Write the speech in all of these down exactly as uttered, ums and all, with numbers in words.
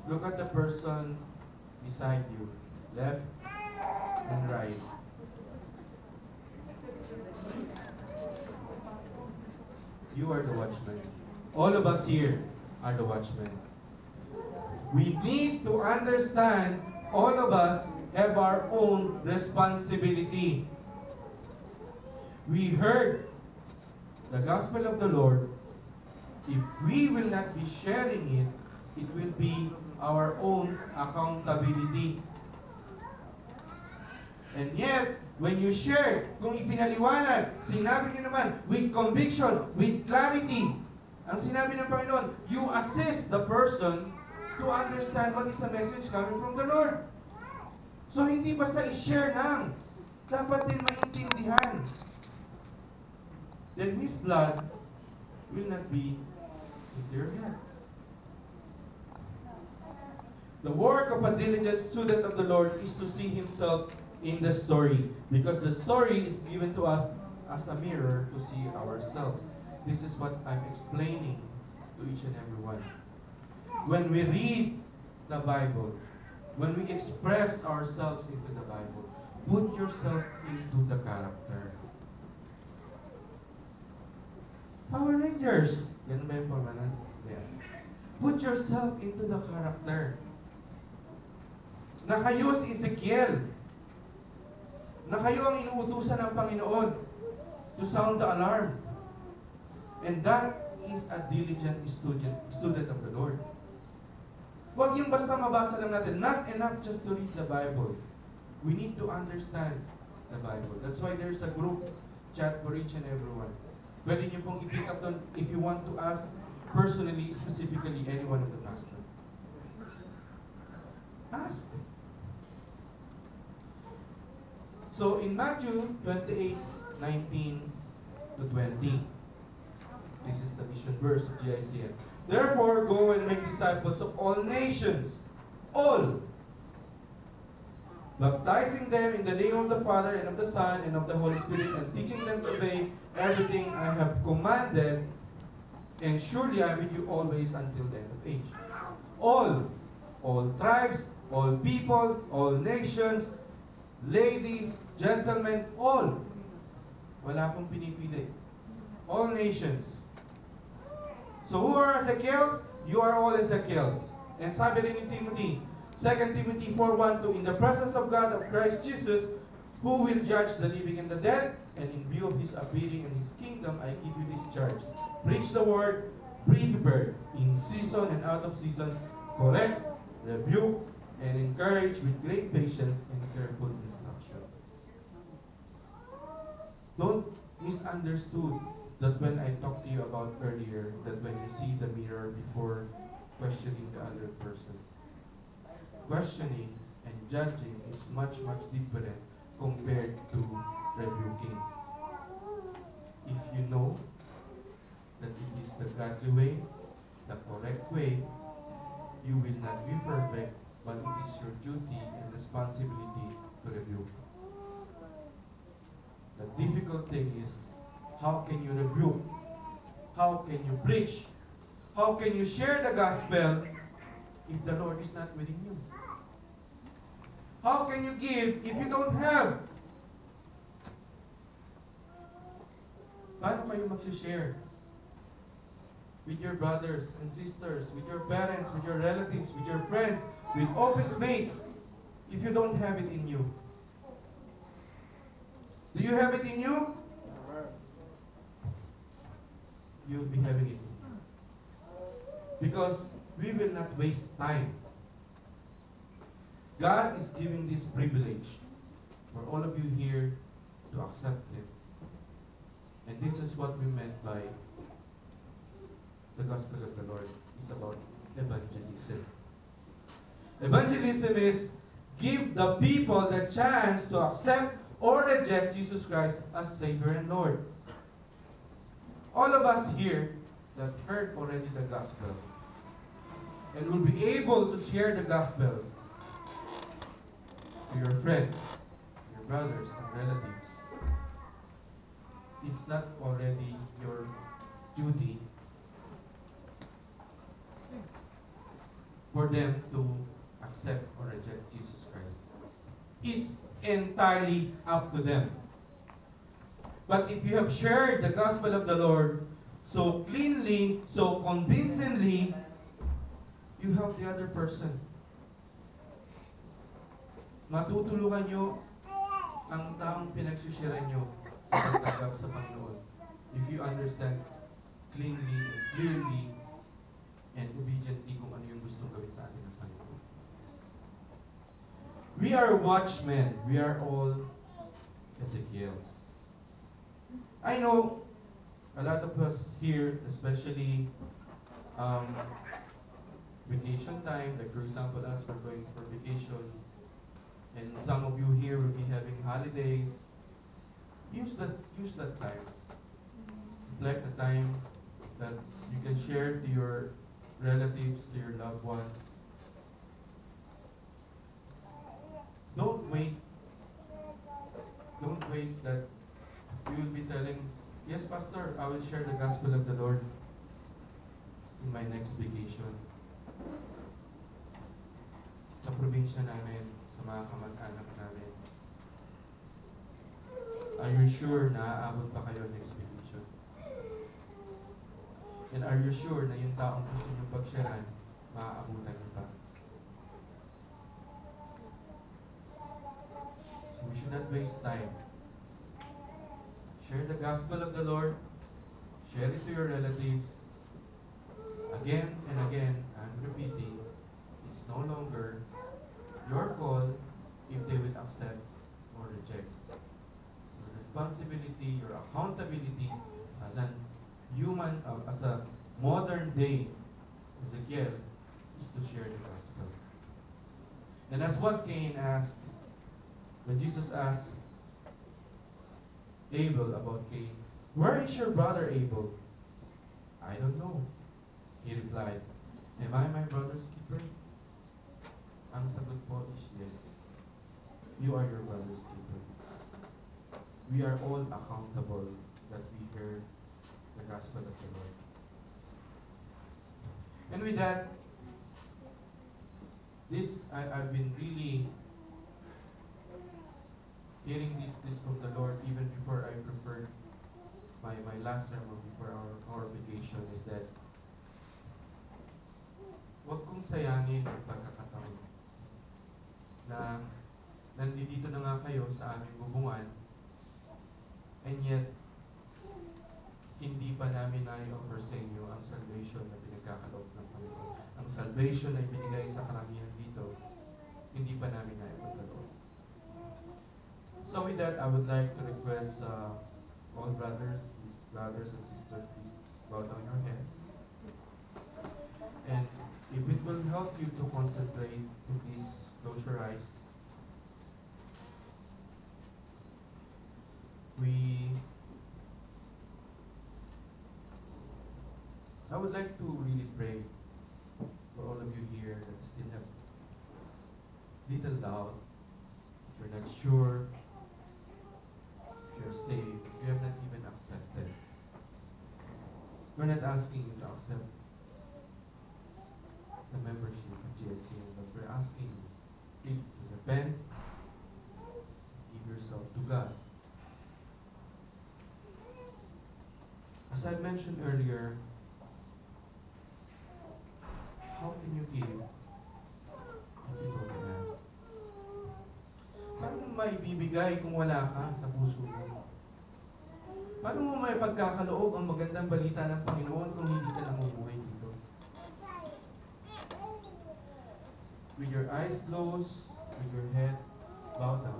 Look at the person beside you, left and right. You are the watchman. All of us here are the watchmen. We need to understand all of us have our own responsibility. We heard the gospel of the Lord. If we will not be sharing it, it will be our own accountability. And yet, when you share, kung ipinaliwanag, sinabi niyo naman, with conviction, with clarity, ang sinabi ng Panginoon, you assist the person to understand what is the message coming from the Lord. So, hindi basta i-share lang. Dapat din maintindihan. Then His blood will not be into your head. The work of a diligent student of the Lord is to see himself in the story, because the story is given to us as a mirror to see ourselves. This is what I'm explaining to each and every one. When we read the Bible, when we express ourselves into the Bible, put yourself into the character. Power Rangers. Yan ba yung pamanan? Yeah. Put yourself into the character. Na kayo si Ezekiel. Na kayo ang inuutusan ng Panginoon to sound the alarm. And that is a diligent student, student of the Lord. Huwag yung basta mabasa lang natin. Not enough just to read the Bible. We need to understand the Bible. That's why there's a group chat for each and every one. Pwede niyo pong i-pick up doon if you want to ask personally, specifically, any one of the pastor. Ask. So, in Matthew twenty-eight, nineteen to twenty, this is the mission verse of G I C N. Therefore, go and make disciples of all nations, all, baptizing them in the name of the Father, and of the Son, and of the Holy Spirit, and teaching them to obey everything I have commanded, and surely I am with you always until the end of age. All, all tribes, all people, all nations, ladies, gentlemen, all. Wala pong pinipili. All nations. So who are Ezekiels? You are all Ezekiels. And sabi rin in Timothy, Second Timothy four one two, in the presence of God, of Christ Jesus, who will judge the living and the dead, and in view of His appearing and His kingdom, I give you this charge. Preach the word, be prepared, in season and out of season, correct, rebuke, and encourage with great patience and careful instruction. Don't misunderstood that when I talked to you about earlier, that when you see the mirror before questioning the other person. Questioning and judging is much, much different compared to rebuking. If you know that it is the godly way, the correct way, you will not be perfect, but it is your duty and responsibility to rebuke. The difficult thing is, how can you rebuke? How can you preach? How can you share the gospel if the Lord is not within you? How can you give if you don't have? Paano kayo mag-share with your brothers and sisters, with your parents, with your relatives, with your friends, with office mates, if you don't have it in you? Do you have it in you? You'll be having it. Because we will not waste time. God is giving this privilege for all of you here to accept Him. And this is what we meant by the gospel of the Lord. It's about evangelism. Evangelism is give the people the chance to accept or reject Jesus Christ as Savior and Lord. All of us here that heard already the gospel and will be able to share the gospel to your friends, your brothers and relatives. It's not already your duty. for them to accept or reject Jesus Christ. It's entirely up to them. But if you have shared the gospel of the Lord so cleanly, so convincingly, you help the other person. Matutulungan nyo ang taong pinagsisharean nyo sa pagtanggap sa Panginoon. If you understand cleanly and clearly and obediently kung ano yung gustong gawin sa atin ng Panginoon. We are watchmen. We are all Ezekiels. I know a lot of us here, especially um, vacation time, like for example us, we're going for vacation, and some of you here will be having holidays. Use that, use that time. Reflect the time that you can share to your relatives, to your loved ones. Don't wait. Don't wait that you will be telling, yes, Pastor, I will share the gospel of the Lord in my next vacation. Sa probinsya namin, sa mga kamag-anak namin. Are you sure na aabot pa kayo next vacation? And are you sure na yung taong gusto nyo pag-sharean, maaabutan nyo pa? So we should not waste time. Share the gospel of the Lord. Share it to your relatives. Again and again, I'm repeating, it's no longer your call if they will accept or reject. Your responsibility, your accountability as an human, uh, as a modern day Ezekiel, is to share the gospel. And that's what Cain asked when Jesus asked Abel about Cain, where is your brother Abel? I don't know. He replied, am I my brother's keeper? Ang sagot po is yes. You are your brother's keeper. We are all accountable that we hear the gospel of the Lord. And with that, this, I, I've been really hearing this, this from the Lord even before I prepared my, my last sermon before our, our vacation, is that huwag kong sayangin ang pagkakataon na nandito na nga kayo sa aming bubungan, and yet hindi pa namin na-offer sa inyo ang salvation na pinagkakaloob ng Panginoon. Ang salvation na ibinigay sa karamihan dito, hindi pa namin na-ipagkaloob. So with that, I would like to request uh, all brothers, please, brothers and sisters, please bow down your head. And if it will help you to concentrate, please close your eyes. We, I would like to really pray for all of you here that still have little doubt, if you're not sure, if you're saved, if you have not even accepted. We're not asking you to accept the membership of G S C, but we're asking you to repent, give yourself to God. As I mentioned earlier, how can you give what you don't have? Paano mo maibibigay kung wala ka sa puso mo? Paano mo may pagkakaloob ang magandang balita ng Panginoon kung hindi ka namumuhay dito? With your eyes closed, with your head bowed down,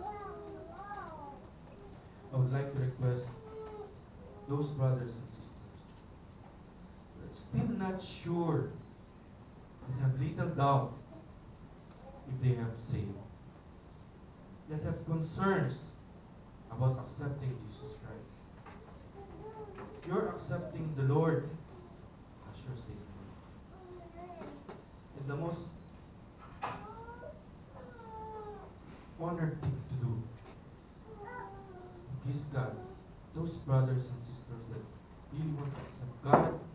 I would like to request those brothers and sisters that are still not sure, that have little doubt if they have saved, that have concerns about accepting Jesus Christ. You're accepting the Lord as your Savior. And the most honored thing to do, please God, those brothers and sisters that really want to accept God